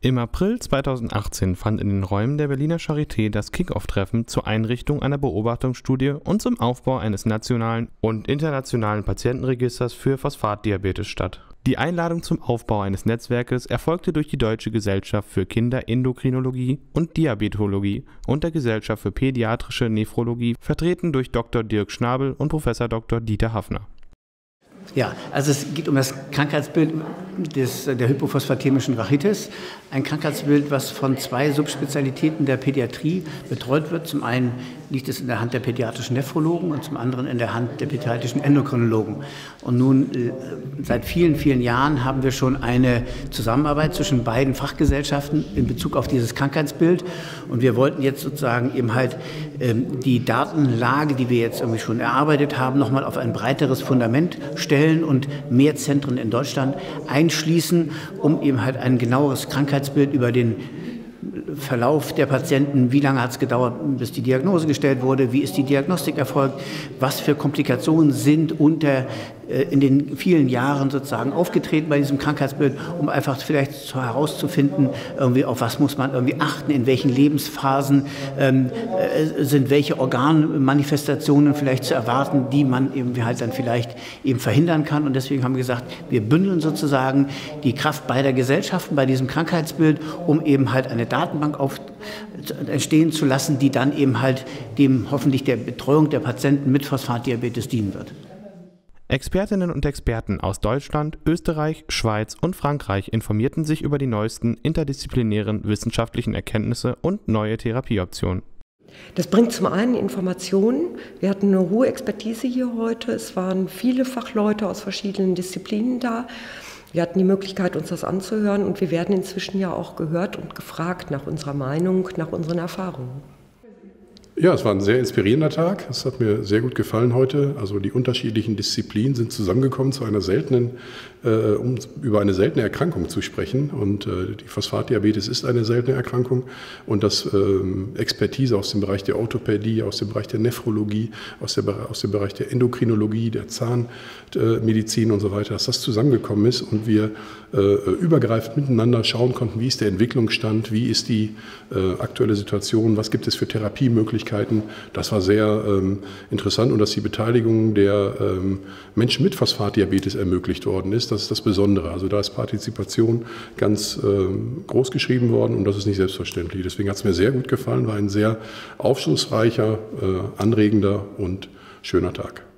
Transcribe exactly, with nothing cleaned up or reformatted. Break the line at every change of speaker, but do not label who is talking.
Im April zweitausendachtzehn fand in den Räumen der Berliner Charité das Kick-Off-Treffen zur Einrichtung einer Beobachtungsstudie und zum Aufbau eines nationalen und internationalen Patientenregisters für Phosphatdiabetes statt. Die Einladung zum Aufbau eines Netzwerkes erfolgte durch die Deutsche Gesellschaft für Kinderendokrinologie und Diabetologie und der Gesellschaft für Pädiatrische Nephrologie, vertreten durch Doktor Dirk Schnabel und Professor Doktor Dieter Haffner.
Ja, also es geht um das Krankheitsbild des, der hypophosphatämischen Rachitis. Ein Krankheitsbild, was von zwei Subspezialitäten der Pädiatrie betreut wird. Zum einen liegt es in der Hand der pädiatrischen Nephrologen und zum anderen in der Hand der pädiatrischen Endokrinologen. Und nun seit vielen, vielen Jahren haben wir schon eine Zusammenarbeit zwischen beiden Fachgesellschaften in Bezug auf dieses Krankheitsbild. Und wir wollten jetzt sozusagen eben halt ähm, die Datenlage, die wir jetzt irgendwie schon erarbeitet haben, nochmal auf ein breiteres Fundament stellen und mehr Zentren in Deutschland einschließen, um eben halt ein genaueres Krankheitsbild über den Verlauf der Patienten, wie lange hat es gedauert, bis die Diagnose gestellt wurde, wie ist die Diagnostik erfolgt, was für Komplikationen sind unter, äh, in den vielen Jahren sozusagen aufgetreten bei diesem Krankheitsbild, um einfach vielleicht so herauszufinden, irgendwie auf was muss man irgendwie achten, in welchen Lebensphasen ähm, äh, sind welche Organmanifestationen vielleicht zu erwarten, die man eben halt dann vielleicht eben verhindern kann. Und deswegen haben wir gesagt, wir bündeln sozusagen die Kraft beider Gesellschaften bei diesem Krankheitsbild, um eben halt eine Datenbank auf, entstehen zu lassen, die dann eben halt dem hoffentlich der Betreuung der Patienten mit Phosphatdiabetes dienen wird.
Expertinnen und Experten aus Deutschland, Österreich, Schweiz und Frankreich informierten sich über die neuesten interdisziplinären wissenschaftlichen Erkenntnisse und neue Therapieoptionen.
Das bringt zum einen Informationen. Wir hatten eine hohe Expertise hier heute. Es waren viele Fachleute aus verschiedenen Disziplinen da. Wir hatten die Möglichkeit, uns das anzuhören, und wir werden inzwischen ja auch gehört und gefragt nach unserer Meinung, nach unseren Erfahrungen.
Ja, es war ein sehr inspirierender Tag. Es hat mir sehr gut gefallen heute. Also die unterschiedlichen Disziplinen sind zusammengekommen zu einer seltenen, äh, um über eine seltene Erkrankung zu sprechen. Und äh, die Phosphatdiabetes ist eine seltene Erkrankung. Und dass äh, Expertise aus dem Bereich der Orthopädie, aus dem Bereich der Nephrologie, aus, der, aus dem Bereich der Endokrinologie, der Zahnmedizin und so weiter, dass das zusammengekommen ist und wir äh, übergreifend miteinander schauen konnten, wie ist der Entwicklungsstand, wie ist die äh, aktuelle Situation, was gibt es für Therapiemöglichkeiten. Das war sehr ähm, interessant, und dass die Beteiligung der ähm, Menschen mit Phosphatdiabetes ermöglicht worden ist, das ist das Besondere. Also da ist Partizipation ganz ähm, groß geschrieben worden, und das ist nicht selbstverständlich. Deswegen hat es mir sehr gut gefallen, war ein sehr aufschlussreicher, äh, anregender und schöner Tag.